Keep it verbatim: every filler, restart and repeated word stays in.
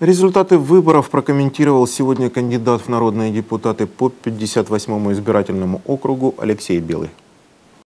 Результаты выборов прокомментировал сегодня кандидат в народные депутаты по пятьдесят восьмому избирательному округу Алексей Белый.